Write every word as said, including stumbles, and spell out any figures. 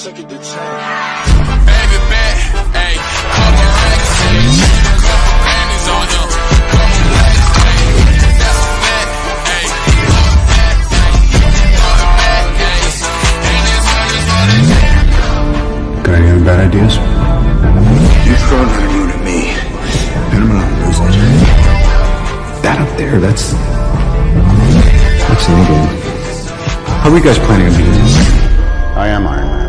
Baby bet, ayy, couple racks, couple panties on you, couple legs, ayy, that's a fact, ayy, fuck that, ayy, fuck the bad days, ain't this what it's for the Got any other bad ideas? You've thrown honeymoon at me, and I'm gonna lose it. That up there, that's... That's the game. How are you guys planning on beating this? I am Iron Man.